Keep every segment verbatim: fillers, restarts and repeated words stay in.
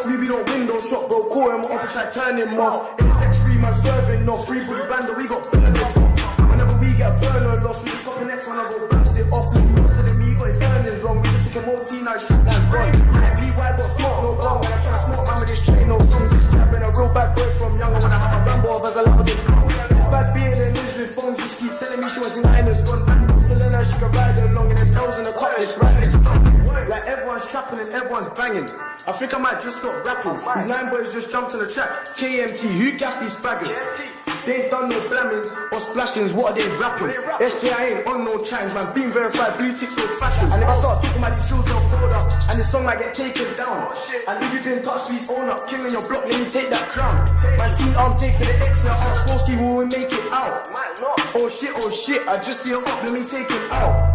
Hopefully we don't window shop, bro. Call him up and try turn him off. In the sex free man serving, no free booty bando, we got burned off. Whenever we get a burner lost, we just got the next one, I go burst it off. To the me, got his earnings wrong. We just took a multi, now his shotgun's gone. Yeah, P Y got smart, no wrong. When I try to smoke, man, with this train, no songs. This trap been a real bad boy from young. When I have a rambo of as a lot of this come. This bad being in this with phones, she keeps telling me she wants in Niners gone. Telling her she can ride along in the tails in the cut, it's right next to like everyone's trapping and everyone's banging. I think I might just stop rapping. These nine boys just jumped on the track. K M T, who gassed these faggots? They ain't done no blammings or splashings, what are they rapping? S J I ain't on no chines, man, being verified, blue ticks old fashion. And if I start talking about these shoes, they'll fold up, and this song might get taken down. And if you've been touched, please own up, king on your block, let me take that crown. Man, seen arm takes to the exit, ask Broski, will we make it out? Oh shit, oh shit, I just see him up, let me take him out.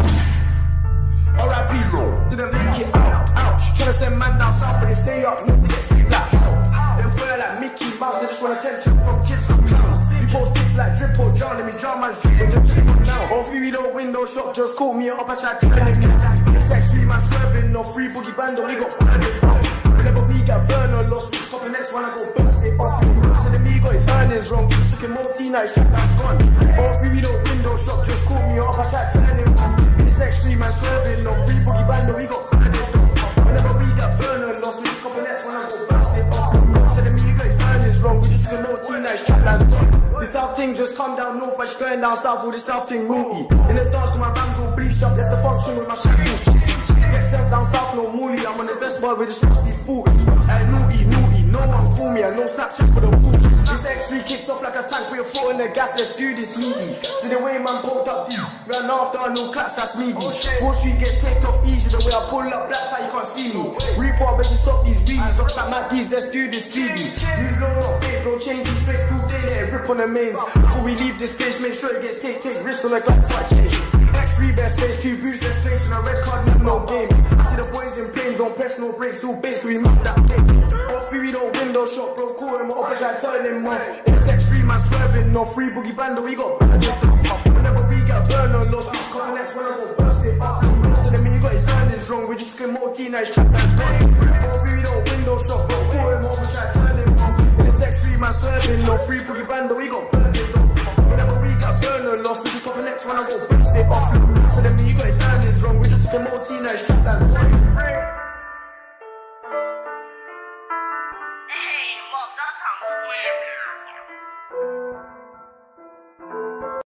R I P, didn't make it out, ouch. Tryna send man down south, but they stay up, need to get saved like how? Them fur like Mickey Mouse, they just want attention from kids and clowns. We post things like drip or drown, let me drown man's drip and just drip now. Hopefully we don't window shop, just call me up, I try to turn him. It's sex free man serving, no free boogie bando, we got burned off. Whenever we get burner lost, we stop the next one, I go burst it off. To the me, got his earnings wrong, we took him multi, now his shotgun's gone. Hopefully we don't window shop, just call me up, I try to turn him off. Sex free man serving, no free boogie bando, we got burned off. Whenever we get burner lost, we just got the next one, I go burst it off. So the me got his earnings wrong, we just took a multi, now his shotgun's gone. The south thing just come down north, but she's going down south, all the south thing moody. In the dance with my rams all bleached up, left the function with my shackles. Get sent down south, no mooly, I'm on the best bar with the supposed to be forty. And naughty, naughty, no one call me, and no Snapchat for the bookies. This X three kicks off like a tank, put your foot in the gas, let's do this needy. See the way man pulled up deep, ran after I no claps, that's meaty. Fourth Street gets taped off easy, the way I pull up black tie, you can't see me. Report, baby, stop these wheelies, up like Matt D's, let's do this speedy. Move low, not big, bro, change these space, two day, let it rip on the mains. Before we leave this place, make sure it gets take, take risks on the glass, fuck change. X three best face, two boots, let's place, and a red card, no, no game. I see the boys in pain, don't press no brakes, all base, so we map that thing. Hopefully we don't window shop, bro, call him up and try turn him off. In the sex free man swerving, no free boogie bando, we got burned off. Whenever we get a burner lost, we just got the next one, I go burst it off. Most of the me, he got his earnings wrong, we just get multi, now his trap man's gone. Hopefully we don't window shop, bro, call him up and try turn him off. In the sex free man swerving, no free boogie bando, we got burned off. Whenever we get a burner lost, we just got the next one, I go burst it off. Most of the me, he got his earnings wrong, we just get multi, now his trap man's gone. Hey, Bob, that sounds weird.